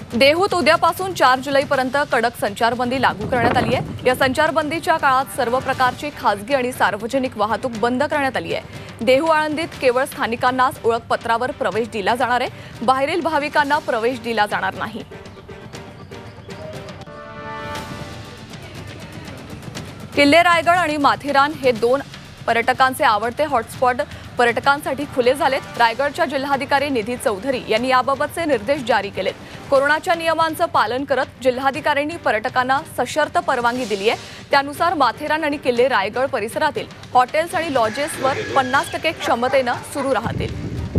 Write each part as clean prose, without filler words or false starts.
देहूत उद्यापासून 4 जुलैपर्यंत कडक संचारबंदी लागू करण्यात आली आहे। या संचारबंदीच्या काळात सर्व प्रकारची खासगी आणि सार्वजनिक वाहतूक बंद करण्यात आली आहे। देहू आळंदीत केवळ स्थानिकांनाच ओळखपत्रावर प्रवेश दिला जाणार आहे। बाहेरील भाविकांना प्रवेश दिला जाणार नाही। किल्ले रायगड आणि माथेरान हे दोन पर्यटकांचे आवडते हॉटस्पॉट पर्यटकांसाठी खुले झालेत। रायगडच्या जिल्हाधिकारी निधी चौधरी यांनी याबाबतचे निर्देश जारी केलेत। कोरोनाच्या नियमांचं पालन करत जिल्हाधिकाऱ्यांनी पर्यटकांना सशर्त परवानगी दिली आहे। त्यानुसार माथेरान आणि किल्ले रायगड परिसरातील हॉटेल्स आणि लॉजेसवर 50% क्षमतेने सुरू राहतील।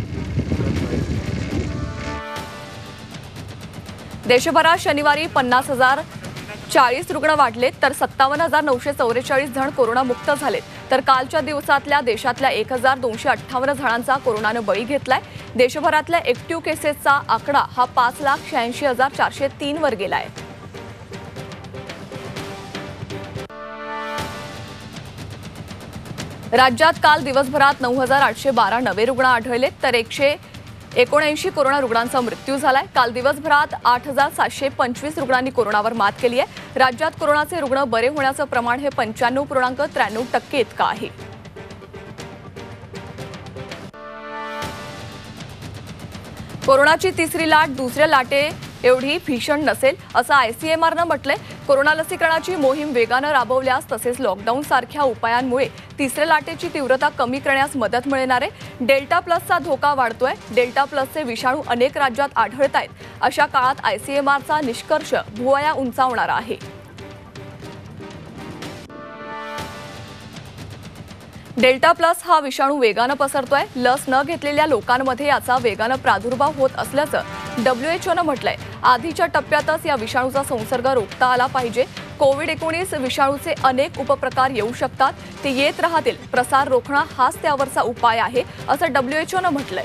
देशभरात शनिवारी 50,040 रुग्ण वाढलेत तर 57,944 जण कोरोनामुक्त झालेत। तर कालच्या दिवसातल्या देशातल्या 1,258 जणांचा कोरोनाने बळी घेतलाय। देशभरातल्या ऍक्टिव्ह केसेसचा आकडा हा 5,86,403 वर गेलाय। राज्यात काल दिवसभरात 9,812 नवे रुग्ण आढळले तर 179 कोरोना रुग्णांचा मृत्यू झालाय। काल दिवसभरात 8,725 रुग्णांनी कोरोनावर मात केली आहे। राज्यात कोरोनाचे रुग्ण बरे होण्याचं प्रमाण हे 95.93% इतकं आहे। कोरोनाची तिसरी लाट दुसऱ्या लाटे एवढी भीषण नसेल असं ICMRनं म्हटलंय। कोरोना लसीकरणाची मोहीम वेगानं राबवल्यास तसेच लॉकडाऊन सारख्या उपायांमुळे तिसऱ्या लाटेची तीव्रता कमी करण्यास मदत मिळणार आहे। डेल्टा प्लसचा धोका वाढतोय। डेल्टा प्लसचे विषाणू अनेक राज्यात आढळतायत। अशा काळात ICMRचा निष्कर्ष भुवया उंचावणारा आहे। डेल्टा प्लस हा विषाणू वेगानं पसरतोय। लस न घेतलेल्या लोकांमध्ये याचा वेगानं प्रादुर्भाव होत असल्याचं WHOनं म्हटलंय। आधीच्या टप्प्यातच या विषाणूचा संसर्ग रोखता आला पाहिजे। कोविड-19 विषाणूचे अनेक उपप्रकार येऊ शकतात, ते येत राहतील। प्रसार रोखणं हाच त्यावरचा उपाय आहे असं WHOनं म्हटलंय।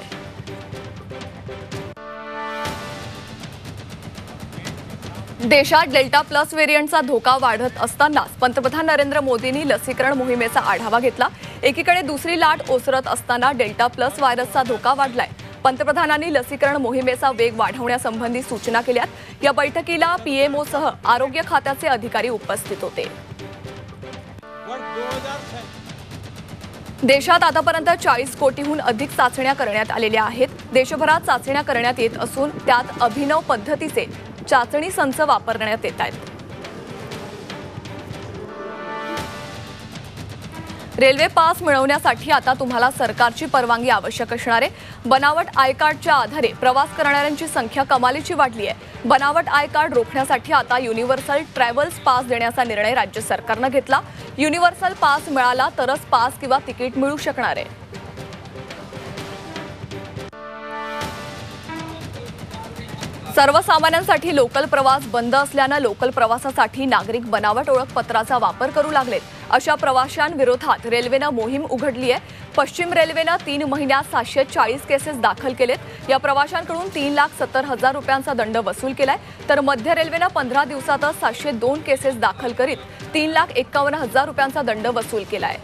देशात डेल्टा प्लस व्हेरियंटचा धोका वाढत असतानाच पंतप्रधान नरेंद्र मोदींनी लसीकरण मोहिमेचा आढावा घेतला। एकीकडे दुसरी लाट ओसरत असताना डेल्टा प्लस व्हायरसचा धोका वाढलाय। पंतप्रधानांनी लसीकरण मोहिमेचा वेग वाढवण्यासंबंधी सूचना केल्यात। या बैठकीला PMOसह आरोग्य खात्याचे अधिकारी उपस्थित होते। देशात आतापर्यंत 40 कोटीहून अधिक चाचण्या करण्यात आलेल्या आहेत। देशभरात चाचण्या करण्यात येत असून त्यात अभिनव पद्धतीचे चाचणी संच वापरण्यात येत आहेत। रेल्वे पास मिळवण्यासाठी आता तुम्हाला सरकारची परवानगी आवश्यक असणार आहे। बनावट आय कार्डच्या आधारे प्रवास करणाऱ्यांची संख्या कमालीची वाढली आहे। बनावट आय कार्ड रोखण्यासाठी आता युनिव्हर्सल ट्रॅव्हल्स पास देण्याचा निर्णय राज्य सरकारने घेतला। युनिव्हर्सल पास मिळाला तरच पास किंवा तिकीट मिळू शकणार आहे। सर्वसामान्यांसाठी लोकल प्रवास बंद असल्याने लोकल प्रवासासाठी नागरिक बनावट ओळखपत्राचा वापर करू लागलेत। अशा प्रवाशांविरोधात रेल्वेने मोहीम उघडली आहे। पश्चिम रेल्वेने 3 महिन्यात 740 केसेस दाखल केलेत। या प्रवाशांकडून 3,70,000 रुपयांचा दंड वसूल केलाय तर मध्य रेल्वेने 15 दिवसातच 702 केसेस दाखल करीत 3,51,000 रुपयांचा दंड वसूल केलाय।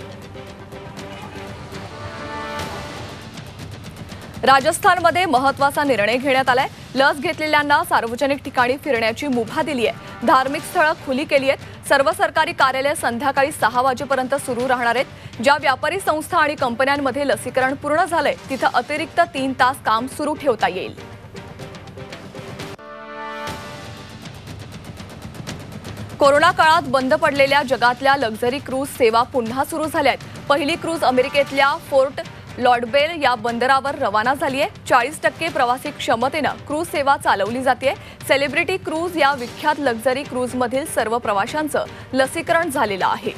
राजस्थानमध्ये महत्त्वाचा निर्णय घेण्यात आलाय। लस घेतलेल्यांना सार्वजनिक ठिकाणी फिरण्याची मुभा दिली आहे। धार्मिक स्थळं खुली केली आहेत। सर्व सरकारी कार्यालय संध्याकाळी 6 वाजेपर्यंत सुरू राहणार आहेत। ज्या व्यापारी संस्था आणि कंपन्यांमध्ये लसीकरण पूर्ण झालंय तिथं अतिरिक्त 3 तास काम सुरू ठेवता येईल। कोरोना काळात बंद पडलेल्या जगातल्या लक्झरी क्रूज सेवा पुन्हा सुरू झाल्या आहेत। पहिली क्रूज अमेरिकेतल्या फोर्ट लॉडरडेल या बंदरावर रवाना झाली आहे। 40% प्रवासी क्षमतेनं क्रूज सेवा चालवली जाते। सेलिब्रिटी क्रूज या विख्यात लक्झरी क्रूजमधील सर्व प्रवाशांचं लसीकरण झालेलं आहे।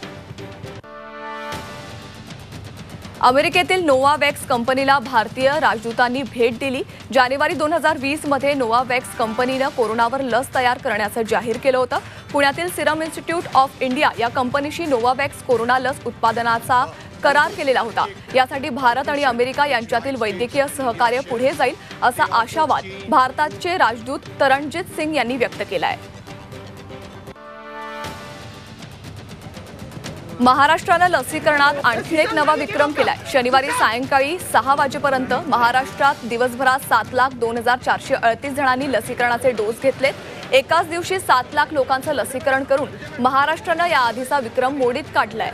अमेरिकेतील नोवावॅक्स कंपनीला भारतीय राजदूतांनी भेट दिली। जानेवारी 2020 मध्ये नोवावॅक्स कंपनीने कोरोनावर लस तयार करण्याचं जाहीर केलं होतं। पुण्यातील सिरम इन्स्टिट्यूट ऑफ इंडिया या कंपनीशी नोवावॅक्स कोरोना लस उत्पादनाचा करार केलेला होता। यासाठी भारत आणि अमेरिका यांच्यातील वैद्यकीय सहकार्य पुढे जाईल असा आशावाद भारताचे राजदूत तरणजीत सिंग यांनी व्यक्त केला आहे। महाराष्ट्रानं लसीकरणात आणखी एक नवा विक्रम केलाय। शनिवारी सायंकाळी 6 वाजेपर्यंत महाराष्ट्रात दिवसभरात 7,02,438 जणांनी लसीकरणाचे डोस घेतलेत। एकाच दिवशी 7 लाख लोकांचं लसीकरण करून महाराष्ट्रानं याआधीचा विक्रम मोडीत काढलाय।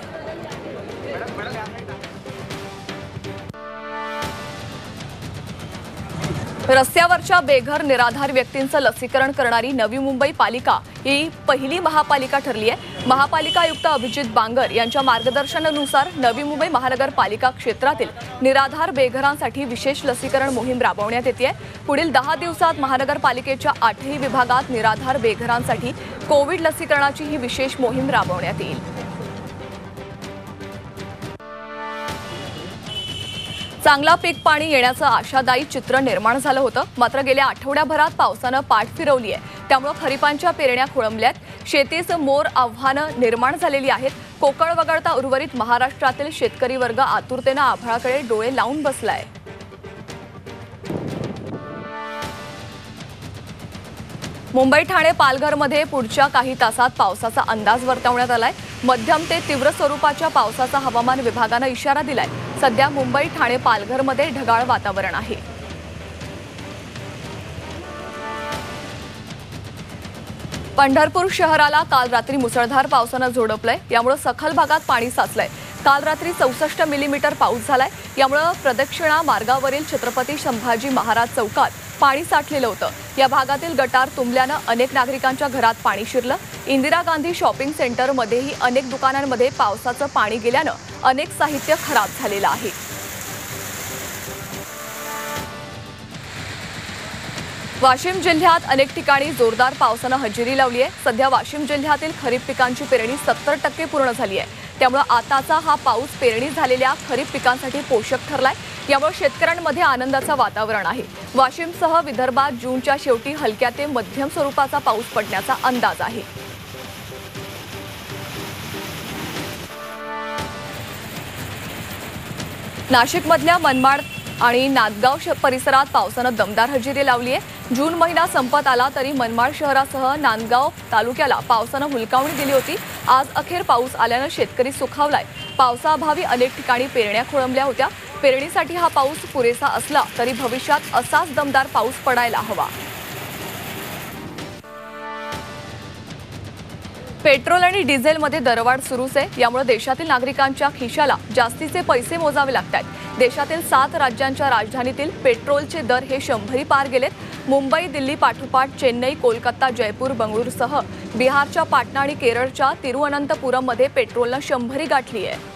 रस्त्यावरच्या बेघर निराधार व्यक्तींचं लसीकरण करणारी नवी मुंबई पालिका ही पहिली महापालिका ठरली आहे। महापालिका आयुक्त अभिजित बांगर यांच्या मार्गदर्शनानुसार नवी मुंबई महानगरपालिका क्षेत्रातील निराधार बेघरांसाठी विशेष लसीकरण मोहीम राबवण्यात येते। पुढील 10 दिवसात महानगरपालिकेच्या 8ही विभागात निराधार बेघरांसाठी कोविड लसीकरणाची ही विशेष मोहीम राबवण्यात येईल। चांगला पीक पाणी येण्याचं आशादायी चित्र निर्माण झालं होतं, मात्र गेल्या आठवड्याभरात पावसानं पाठ फिरवली आहे। त्यामुळे खरीपांच्या पेरण्या खोळंबल्यात, शेतीस मोर आव्हानं निर्माण झालेली आहेत। कोकण वगळता उर्वरित महाराष्ट्रातील शेतकरी वर्ग आतुरतेनं आभाळाकडे डोळे लावून बसलाय। मुंबई ठाणे पालघरमध्ये पुढच्या काही तासात पावसाचा अंदाज वर्तवण्यात आलाय। मध्यम ते तीव्र स्वरूपाच्या पावसाचा हवामान विभागानं इशारा दिलाय। सध्या मुंबई ठाणे पालघरमध्ये ढगाळ वातावरण आहे। पंढरपूर शहराला काल रात्री मुसळधार पावसानं झोडपलंय, यामुळे सखल भागात पाणी साचलंय। काल रात्री 64 मिलीमीटर पाऊस झालाय, यामुळे प्रदक्षिणा मार्गावरील छत्रपती संभाजी महाराज चौकात पाणी साठलेलं होतं। या भागातील गटार तुंबल्यानं अनेक नागरिकांच्या घरात पाणी शिरलं। इंदिरा गांधी शॉपिंग सेंटरमध्येही अनेक दुकानांमध्ये पावसाचं पाणी गेल्यानं अनेक साहित्य खराब झालेलं आहे। वाशिम जिल्ह्यात अनेक ठिकाणी जोरदार पावसानं हजेरी लावली आहे। सध्या वाशिम जिल्ह्यातील खरीप पिकांची पेरणी 70% पूर्ण झाली आहे। त्यामुळे आताचा हा पाऊस पेरणी झालेल्या खरीप पिकांसाठी पोषक ठरलाय। यामुळे शेतकऱ्यांमध्ये आनंदाचं वातावरण आहे। वाशिमसह विदर्भात जूनच्या शेवटी हलक्या ते मध्यम स्वरूपाचा पाऊस पडण्याचा अंदाज आहे। नाशिकमधल्या मनमाड आणि नांदगाव परिसरात पावसानं दमदार हजेरी लावली आहे। जून महिना संपत आला तरी मनमाड शहरासह नांदगाव तालुक्याला पावसानं हुलकावणी दिली होती। आज अखेर पाऊस आल्यानं शेतकरी सुखावलाय। पावसाअभावी अनेक ठिकाणी पेरण्या खोळंबल्या होत्या। पेरणीसाठी हा पाऊस पुरेसा असला तरी भविष्यात असाच दमदार पाऊस पडायला हवा। पेट्रोल आणि डिझेलमध्ये दरवाढ सुरूच आहे। यामुळे देशातील नागरिकांच्या खिशाला जास्तीचे पैसे मोजावे लागतात। देशातील 7 राज्यांच्या राजधानीतील पेट्रोलचे दर हे 100 पार गेलेत। मुंबई, दिल्ली पाठोपाठ चेन्नई, कोलकाता, जयपूर, बंगळुरूसह बिहारच्या पाटणा आणि केरळच्या तिरुवनंतपुरममध्ये पेट्रोलनं 100 गाठली आहे।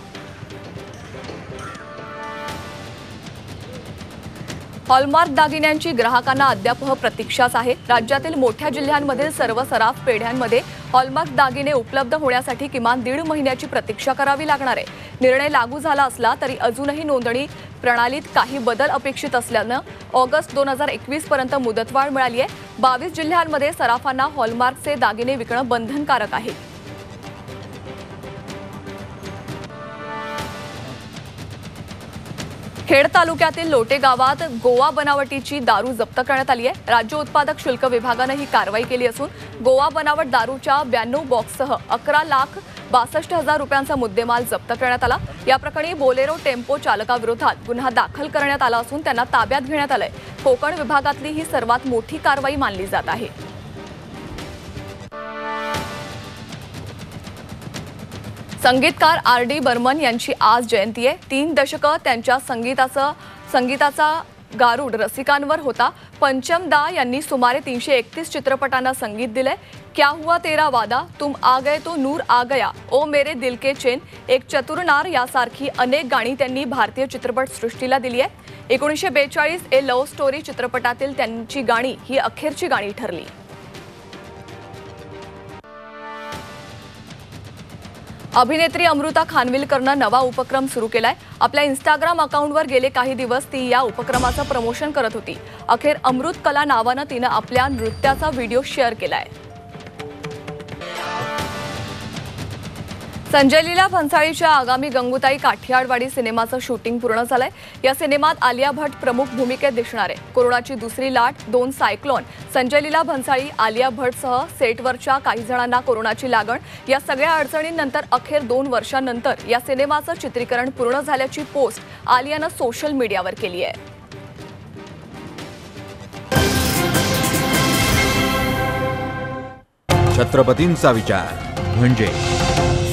हॉलमार्क दागिन्यांची ग्राहकांना अद्याप प्रतीक्षाच आहे। राज्यातील मोठ्या जिल्ह्यांमधील सर्व सराफ पेढ्यांमध्ये हॉलमार्क दागिने उपलब्ध होण्यासाठी किमान 1.5 महिन्याची प्रतीक्षा करावी लागणार आहे। निर्णय लागू झाला असला तरी अजूनही नोंदणी प्रणालीत काही बदल अपेक्षित असल्यानं ऑगस्ट 2021 पर्यंत मुदतवाढ मिळाली आहे। 22 जिल्ह्यांमध्ये सराफांना हॉलमार्कचे दागिने विकणं बंधनकारक आहे। खेड तालुक्यातील लोटे गावात गोवा बनावटीची दारू जप्त करण्यात आली आहे। राज्य उत्पादक शुल्क विभागाने ही कारवाई केली असून गोवा बनावट दारूच्या 92 बॉक्ससह 11,62,000 रुपयांचा मुद्देमाल जप्त करण्यात आला। या प्रकरणी बोलेरो टेम्पो चालकाविरोधात गुन्हा दाखल करण्यात आला असून त्यांना ताब्यात घेण्यात आलंय। कोकण विभागातली ही सर्वात मोठी कारवाई मानली जात आहे। संगीतकार R.D. बर्मन यांची आज जयंती आहे। 3 दशकं त्यांच्या संगीताचा गारूड रसिकांवर होता। पंचम दा यांनी सुमारे 331 चित्रपटांना संगीत दिले। क्या हुआ तेरा वादा, तुम आ गए तो नूर आ गया, ओ मेरे दिल के चैन, एक चतुर नार यासारखी अनेक गाणी त्यांनी भारतीय चित्रपट सृष्टीला दिली आहे। 1942 ए लव्ह स्टोरी चित्रपटातील त्यांची गाणी ही अखेरची गाणी ठरली। अभिनेत्री अमृता खानविलकरनं नवा उपक्रम सुरू केलाय। आपल्या इंस्टाग्राम अकाउंटवर गेले काही दिवस ती या उपक्रमाचं प्रमोशन करत होती। अखेर अमृत कला नावानं तिनं आपल्या नृत्याचा व्हिडिओ शेअर केलाय। संजय लीला भन्साळीच्या आगामी गंगूताई काठियाडवाडी सिनेमाचं शूटिंग पूर्ण झालंय। या सिनेमात आलिया भट्ट प्रमुख भूमिकेत दिसणार आहे। कोरोनाची दुसरी लाट, 2 सायक्लोन, संजय लीला भन्साळी, आलिया भट्टसह सेटवरच्या काही जणांना कोरोनाची लागण, या सगळ्या अडचणींनंतर अखेर 2 वर्षांनंतर या सिनेमाचं चित्रीकरण पूर्ण झाल्याची पोस्ट आलियानं सोशल मीडियावर केली आहे। छत्रपतींचा विचार म्हणजे